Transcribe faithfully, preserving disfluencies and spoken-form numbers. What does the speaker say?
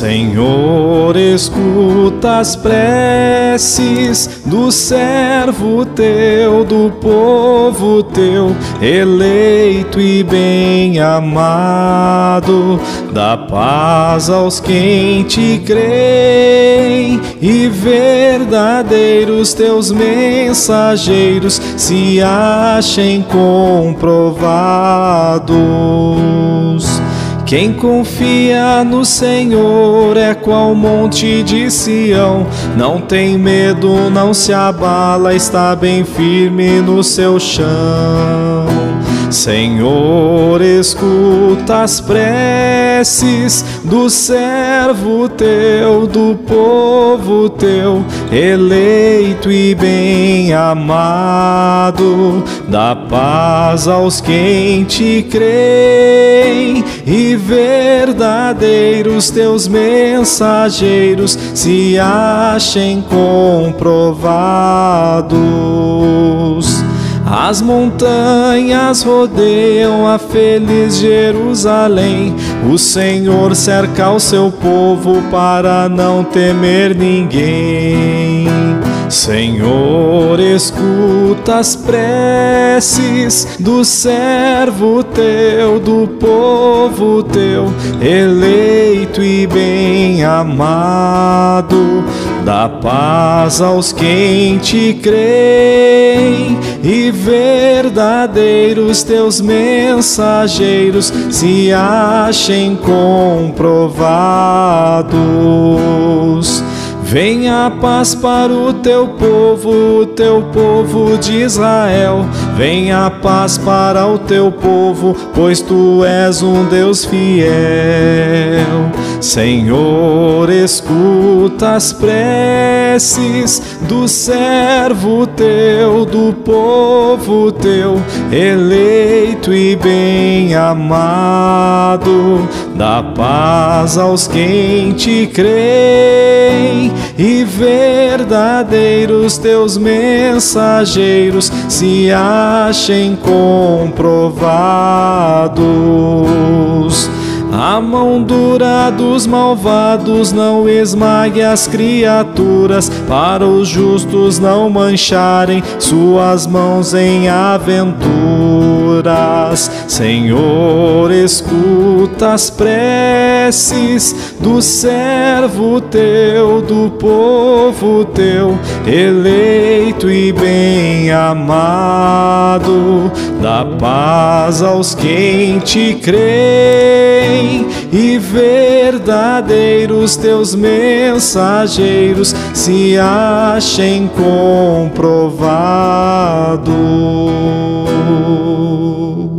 Senhor, escuta as preces do servo teu, do povo teu, eleito e bem amado. Dá paz aos que em ti creem, e verdadeiros teus mensageiros se achem comprovados. Quem confia no Senhor é qual monte de Sião, não tem medo, não se abala, está bem firme no seu chão. Senhor, escuta as preces do servo teu, do povo teu, eleito e bem amado. Dá paz aos que em ti creem, e verdadeiros teus mensageiros se achem comprovados. As montanhas rodeiam a feliz Jerusalém, o Senhor cerca o seu povo para não temer ninguém. Senhor, escuta as preces do servo teu, do povo teu, eleito e bem amado. Dá paz aos que em ti creem, e verdadeiros teus mensageiros se achem comprovados. Venha a paz para o teu povo, o teu povo de Israel. Venha a paz para o teu povo, pois tu és um Deus fiel. Senhor, escuta as preces do servo teu, do povo teu, eleito e bem amado. Dá paz aos que em ti creem, e verdadeiros teus mensageiros se achem comprovados. A mão dura dos malvados não esmague as criaturas, para os justos não mancharem suas mãos em aventuras. Senhor, escuta as preces do servo teu, do povo teu, eleito e bem amado. Dá paz aos que em ti creem, e verdadeiros teus mensageiros se achem comprovados.